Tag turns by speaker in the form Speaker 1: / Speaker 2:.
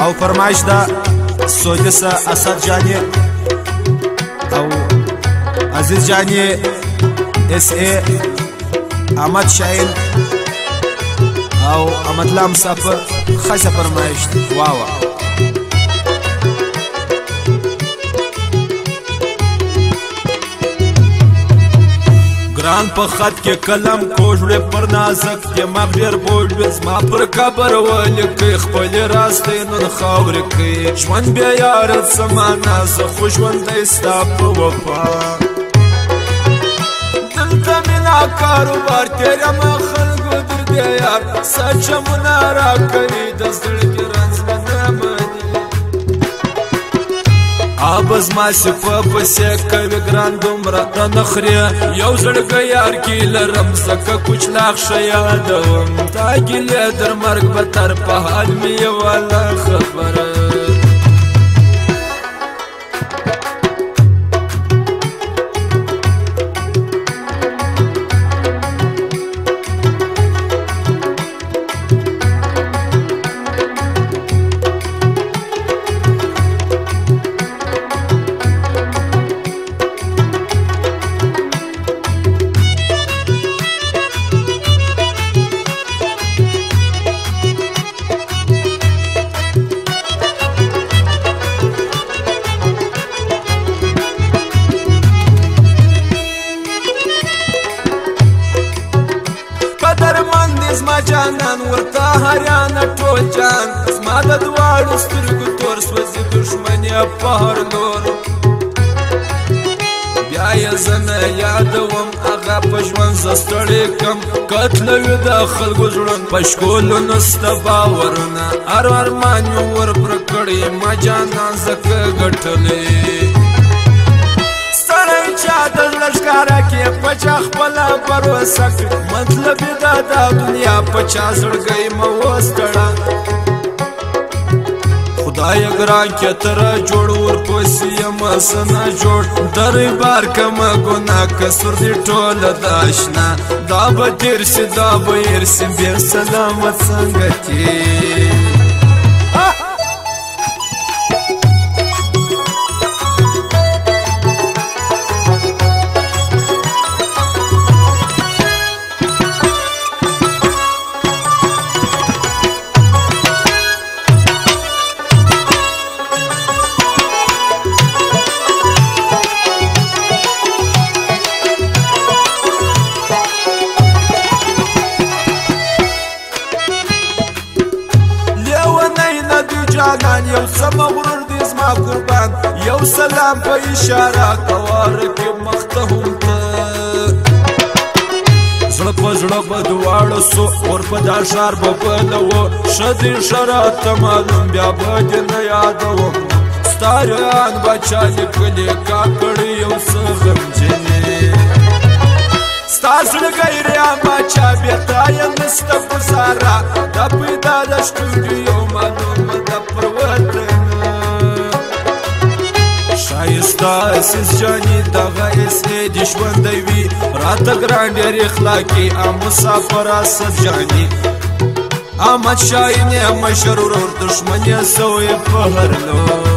Speaker 1: او فرمایش دا سودس اسد جانی او عزیز جانی اس ای احمد شاهین او احمد الله مسافر خاصه فرمایش واوا ګران په خط کې قلم کوژړې پر نازک دماغ ډېر بوج وي زما پر قبر ولیکئ خپلې راستۍ نن خاورې کوي ژوند بیا یاره څه معنا زه خو ژوندی ستا په وفا دلته مینه کاروبار تېرېمه خلکو در دې یار څه چمونه راکوي د زړګي رنځ مې نه مني آبز ما صفه پسې کوي ګران دومره رانه خورې یو زړګی یار کې لرم ځکه کوچلاک ښه یادوم تا ګیلې در مرګ به تر په حال مې یواله خبره زما جانان ورته هریانه ټول جان زما د دواړو سترګو تور سوځي دښمني په هر لور بیا یې زه نه یادوم هغه په ژوند زه ستړی کم قتلوي د خلکو زړونه په ښکلونو سته باورونه هر ارمان مې ورپره کړی ما جانان ځکه ګټلی چاته زړه ښکاره کړې په چا خپله بروسه کړې مطلب یې دا دنیا په چا زړګی مه اوس کړه خدایه ګران کتره جوړ ورپسې یمه څه نه جوړ درې بار کمه ګناه کسور دې ټوله د اشنا دا به تېر سي دا به هېر سي بې سلامت څنګه تېر جانان یو څه مغرور دی زما قربان یو سلام په اشاره کواره کې مخته هم ته زړه په زړه به دواړه سو اور په دا ښار به بلوه ښه دې ښه راته معلوم بیا به دې نه یادوم ستا ریان به چا لیکلې کاکړې یو څه غمجنې ستا زړګی ریان به چا بېرته یې نسته ګزاره دا پیدا د شتوګي یو معلومه ده پر وطنه ښایسته عزیز جاني دغه اسې دې ژوندی وي راته ګران ډېر اخلاقي او مسافر اسد جاني احمد شاهین یې مشر ورور دښمن یې سوی په هر لور